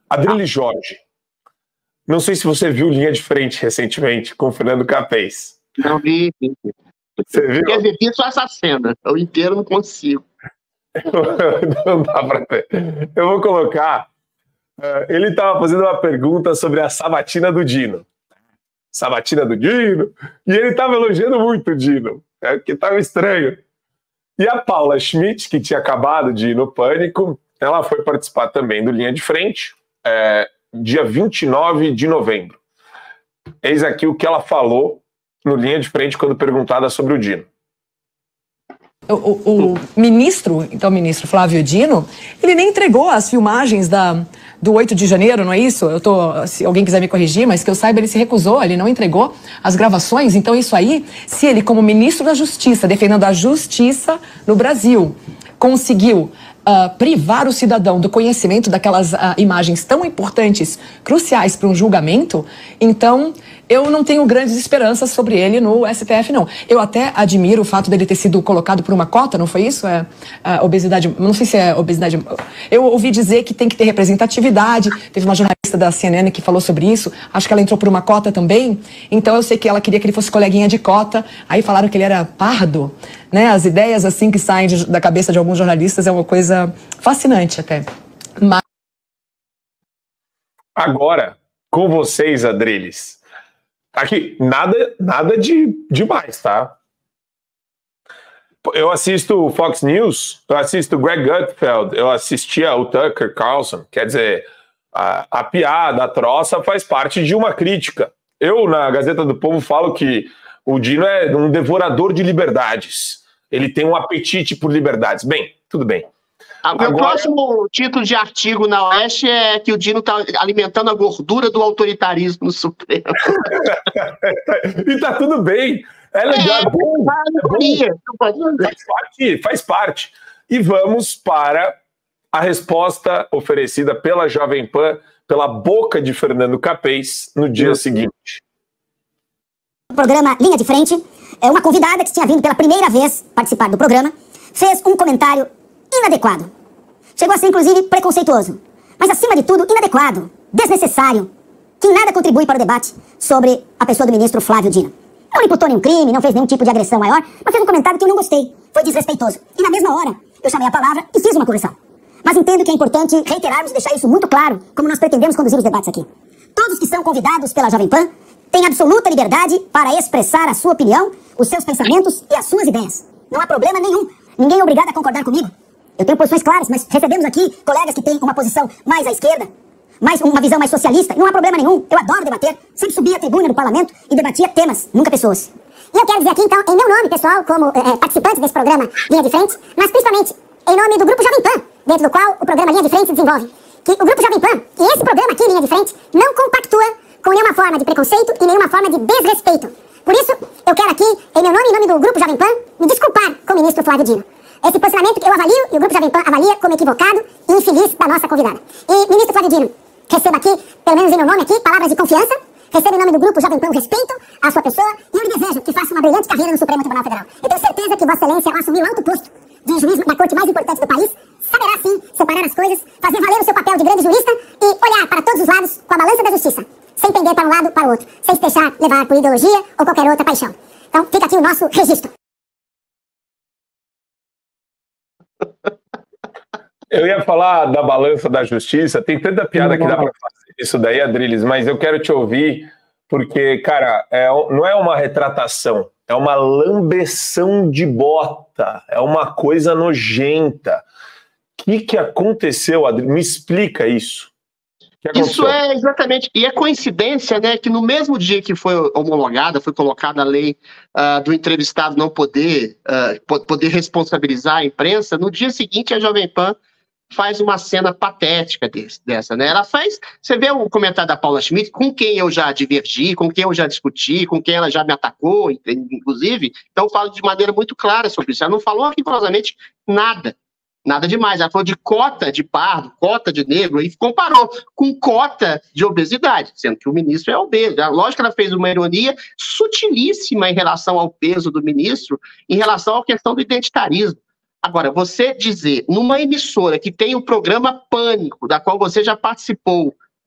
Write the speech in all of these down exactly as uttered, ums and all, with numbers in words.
Adriles Jorge, não sei se você viu Linha de Frente recentemente com o Fernando Capês. Não vi. Você viu? Quer ver, vi só essa cena. Eu inteiro não consigo. Não dá pra ver. Eu vou colocar. Uh, ele estava fazendo uma pergunta sobre a sabatina do Dino. Sabatina do Dino. E ele estava elogiando muito o Dino. É, porque estava estranho. E a Paula Schmidt, que tinha acabado de ir no Pânico, ela foi participar também do Linha de Frente, é, dia vinte e nove de novembro. Eis aqui o que ela falou no Linha de Frente quando perguntada sobre o Dino. O, o, o ministro, então o ministro Flávio Dino, ele nem entregou as filmagens da, do oito de janeiro, não é isso? Eu tô, se alguém quiser me corrigir, mas que eu saiba, ele se recusou, ele não entregou as gravações. Então isso aí, se ele como ministro da Justiça, defendendo a justiça no Brasil, conseguiu uh, privar o cidadão do conhecimento daquelas uh, imagens tão importantes, cruciais para um julgamento, então eu não tenho grandes esperanças sobre ele no S T F, não. Eu até admiro o fato dele ter sido colocado por uma cota, não foi isso? É, é, obesidade, não sei se é obesidade. Eu ouvi dizer que tem que ter representatividade. Teve uma jornalista da C N N que falou sobre isso. Acho que ela entrou por uma cota também. Então eu sei que ela queria que ele fosse coleguinha de cota. Aí falaram que ele era pardo. Né? As ideias assim que saem de, da cabeça de alguns jornalistas é uma coisa fascinante até. Mas... Agora, com vocês, Adriles. Aqui, nada, nada de demais, tá? Eu assisto o Fox News, eu assisto o Greg Gutfeld, eu assistia o Tucker Carlson, quer dizer, a, a piada, a troça faz parte de uma crítica. Eu, na Gazeta do Povo, falo que o Dino é um devorador de liberdades. Ele tem um apetite por liberdades. Bem, tudo bem. Ah, o Agora... próximo título de artigo na Oeste é que o Dino está alimentando a gordura do autoritarismo no Supremo. E tá tudo bem. É legal, é, é bom. É bom. Faz parte, faz parte. E vamos para a resposta oferecida pela Jovem Pan, pela boca de Fernando Capês, no dia Sim. seguinte. O programa Linha de Frente, é uma convidada que tinha vindo pela primeira vez participar do programa, fez um comentário inadequado. Chegou a ser, inclusive, preconceituoso. Mas, acima de tudo, inadequado, desnecessário, que em nada contribui para o debate sobre a pessoa do ministro Flávio Dino. Não imputou nenhum crime, não fez nenhum tipo de agressão maior, mas fez um comentário que eu não gostei. Foi desrespeitoso. E, na mesma hora, eu chamei a palavra e fiz uma correção. Mas entendo que é importante reiterarmos e deixar isso muito claro, como nós pretendemos conduzir os debates aqui. Todos que são convidados pela Jovem Pan têm absoluta liberdade para expressar a sua opinião, os seus pensamentos e as suas ideias. Não há problema nenhum. Ninguém é obrigado a concordar comigo. Eu tenho posições claras, mas recebemos aqui colegas que têm uma posição mais à esquerda, mais, uma visão mais socialista. Não há problema nenhum. Eu adoro debater. Sempre subi à tribuna do parlamento e debatia temas, nunca pessoas. E eu quero dizer aqui, então, em meu nome, pessoal, como é, participante desse programa Linha de Frente, mas principalmente em nome do Grupo Jovem Pan, dentro do qual o programa Linha de Frente se desenvolve, que o Grupo Jovem Pan, e esse programa aqui, Linha de Frente, não compactua com nenhuma forma de preconceito e nenhuma forma de desrespeito. Por isso, eu quero aqui, em meu nome e em nome do Grupo Jovem Pan, me desculpar com o ministro Flávio Dino. Esse posicionamento que eu avalio e o Grupo Jovem Pan avalia como equivocado e infeliz da nossa convidada. E, ministro Flávio Dino, receba aqui, pelo menos em meu nome aqui, palavras de confiança. Receba em nome do Grupo Jovem Pan o respeito à sua pessoa e eu lhe desejo que faça uma brilhante carreira no Supremo Tribunal Federal. Eu tenho certeza que Vossa Excelência, ao assumir o alto posto de juiz da corte mais importante do país, saberá sim separar as coisas, fazer valer o seu papel de grande jurista e olhar para todos os lados com a balança da justiça, sem pender para um lado ou para o outro, sem se deixar levar por ideologia ou qualquer outra paixão. Então, fica aqui o nosso registro. Eu ia falar da balança da justiça, tem tanta piada que dá para fazer isso daí, Adriles, mas eu quero te ouvir, porque, cara, é, não é uma retratação, é uma lambeção de bota, é uma coisa nojenta. O que, que aconteceu, Adriles? Me explica isso. Isso é exatamente, e é coincidência, né, que no mesmo dia que foi homologada, foi colocada a lei uh, do entrevistado não poder, uh, poder responsabilizar a imprensa, no dia seguinte a Jovem Pan faz uma cena patética desse, dessa, né? Ela faz, você vê o comentário da Paula Schmidt, com quem eu já divergi, com quem eu já discuti, com quem ela já me atacou, inclusive, então eu falo de maneira muito clara sobre isso. Ela não falou rigorosamente nada. Nada demais. Ela falou de cota de pardo, cota de negro, e comparou com cota de obesidade, sendo que o ministro é obeso. Lógico que ela fez uma ironia sutilíssima em relação ao peso do ministro, em relação à questão do identitarismo. Agora, você dizer, numa emissora que tem o programa Pânico, da qual você já participou,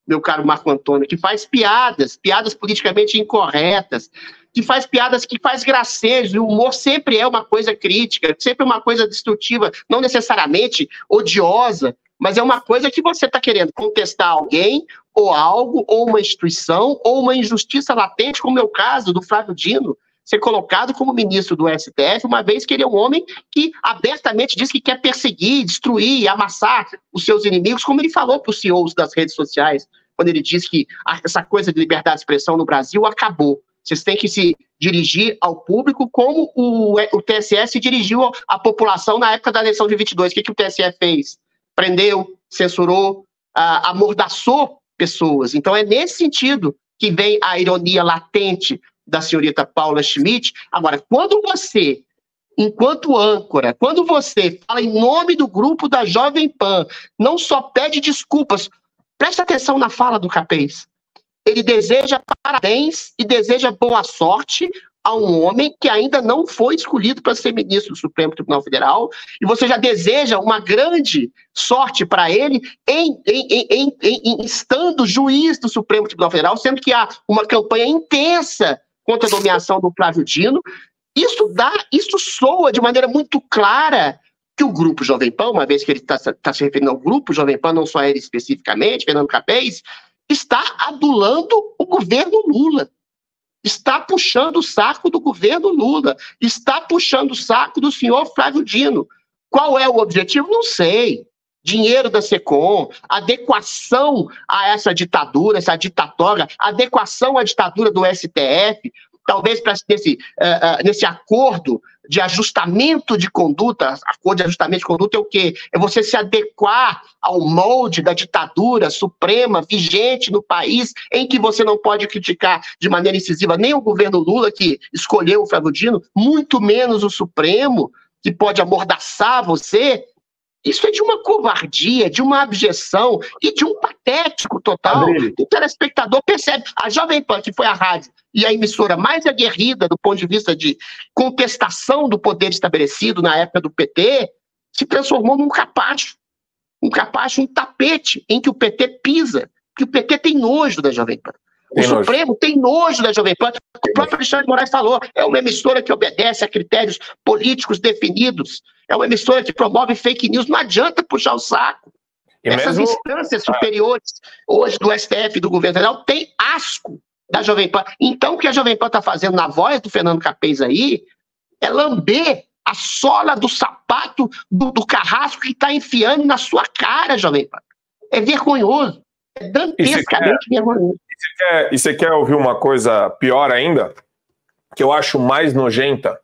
meu caro Marco Antônio, que faz piadas, piadas politicamente incorretas, que faz piadas, que faz gracejo, e o humor sempre é uma coisa crítica, sempre é uma coisa destrutiva, não necessariamente odiosa, mas é uma coisa que você está querendo contestar alguém, ou algo, ou uma instituição, ou uma injustiça latente, como é o caso do Flávio Dino, ser colocado como ministro do S T F, uma vez que ele é um homem que abertamente diz que quer perseguir, destruir, amassar os seus inimigos, como ele falou para os C E Os das redes sociais, quando ele diz que essa coisa de liberdade de expressão no Brasil acabou. Vocês têm que se dirigir ao público como o, o T S E se dirigiu à população na época da eleição de vinte e dois. O que, que o T S E fez? Prendeu, censurou, ah, amordaçou pessoas. Então é nesse sentido que vem a ironia latente da senhorita Paula Schmidt. Agora, quando você, enquanto âncora, quando você fala em nome do grupo da Jovem Pan, não só pede desculpas, preste atenção na fala do Capês. Ele deseja parabéns e deseja boa sorte a um homem que ainda não foi escolhido para ser ministro do Supremo Tribunal Federal, e você já deseja uma grande sorte para ele em, em, em, em, em estando juiz do Supremo Tribunal Federal, sendo que há uma campanha intensa contra a nomeação do Flávio Dino. Isso dá, isso soa de maneira muito clara que o Grupo Jovem Pan, uma vez que ele está tá se referindo ao Grupo Jovem Pan, não só ele especificamente, Fernando Capês, está adulando o governo Lula, está puxando o saco do governo Lula, está puxando o saco do senhor Flávio Dino. Qual é o objetivo? Não sei. Dinheiro da SECOM, adequação a essa ditadura, essa ditatória, adequação à ditadura do S T F, talvez para nesse, uh, uh, nesse acordo de ajustamento de conduta. Acordo de ajustamento de conduta é o quê? É você se adequar ao molde da ditadura suprema vigente no país, em que você não pode criticar de maneira incisiva nem o governo Lula, que escolheu o Flávio Dino, muito menos o Supremo, que pode amordaçar você. Isso é de uma covardia, de uma abjeção e de um patético total. Adrilho. O telespectador percebe. A Jovem Pan, que foi a rádio e a emissora mais aguerrida do ponto de vista de contestação do poder estabelecido na época do P T, se transformou num capacho. Um capacho, um tapete em que o P T pisa. Que o P T tem nojo da Jovem Pan. O tem Supremo nojo. Tem nojo da Jovem Pan. O próprio Alexandre de Moraes falou, é uma emissora que obedece a critérios políticos definidos, é uma emissora que promove fake news, não adianta puxar o saco. E essas mesmo... instâncias superiores, hoje do S T F e do governo federal, têm asco da Jovem Pan. Então, o que a Jovem Pan está fazendo na voz do Fernando Capês aí é lamber a sola do sapato do, do carrasco que está enfiando na sua cara, Jovem Pan. É vergonhoso. É dantescamente vergonhoso. E você quer, e você quer ouvir uma coisa pior ainda? Que eu acho mais nojenta?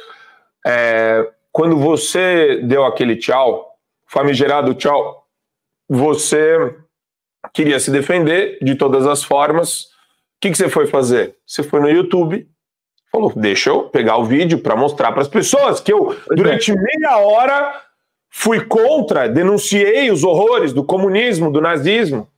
É, quando você deu aquele tchau, famigerado tchau, você queria se defender de todas as formas. O que, que você foi fazer? Você foi no YouTube, falou, deixa eu pegar o vídeo para mostrar para as pessoas que eu, durante meia hora, fui contra, denunciei os horrores do comunismo, do nazismo.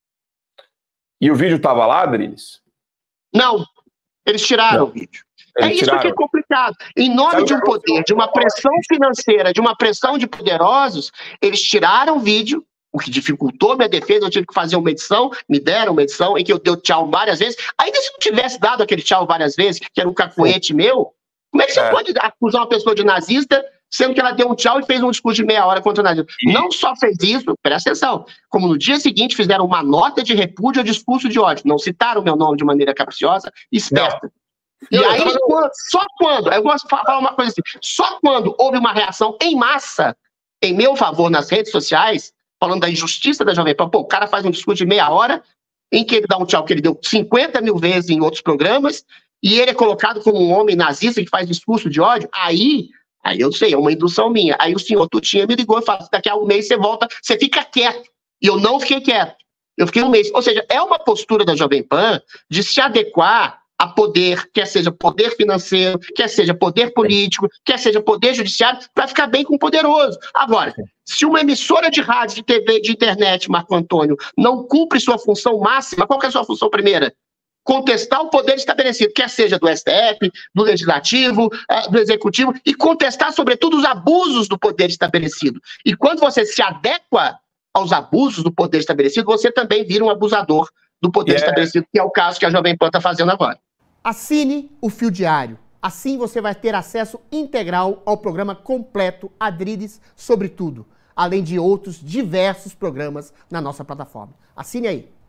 E o vídeo estava lá, Adriles? Não, eles tiraram Não. o vídeo. Eles é isso tiraram. que é complicado. Em nome Sabe de um poder, de uma pressão financeira, de uma pressão de poderosos, eles tiraram o vídeo, o que dificultou minha defesa. Eu tive que fazer uma edição, me deram uma edição em que eu dei o tchau várias vezes. Ainda se não tivesse dado aquele tchau várias vezes, que era um cacuete meu, como é que você é. pode acusar uma pessoa de nazista, sendo que ela deu um tchau e fez um discurso de meia hora contra o nazismo? E... Não só fez isso, presta atenção, como no dia seguinte fizeram uma nota de repúdio ao discurso de ódio. Não citaram o meu nome de maneira capciosa, esperta. Não. E não, aí, não... quando, só quando, eu gosto de falar uma coisa assim, só quando houve uma reação em massa, em meu favor, nas redes sociais, falando da injustiça da Jovem Pan, pô, o cara faz um discurso de meia hora, em que ele dá um tchau que ele deu cinquenta mil vezes em outros programas, e ele é colocado como um homem nazista que faz discurso de ódio, aí, aí eu sei, é uma indução minha. Aí o senhor Tutinha me ligou e falou, daqui a um mês você volta, você fica quieto. E eu não fiquei quieto. Eu fiquei um mês. Ou seja, é uma postura da Jovem Pan de se adequar a poder, quer seja poder financeiro, quer seja poder político, quer seja poder judiciário, para ficar bem com o poderoso. Agora, se uma emissora de rádio, de T V, de internet, Marco Antônio, não cumpre sua função máxima, qual que é a sua função primeira? Contestar o poder estabelecido, quer seja do S T F, do Legislativo, do Executivo, e contestar, sobretudo, os abusos do poder estabelecido. E quando você se adequa aos abusos do poder estabelecido, você também vira um abusador do poder yeah. estabelecido, que é o caso que a Jovem Pan está fazendo agora. Assine o Fio Diário. Assim você vai ter acesso integral ao programa completo Adriles sobre tudo, além de outros diversos programas na nossa plataforma. Assine aí.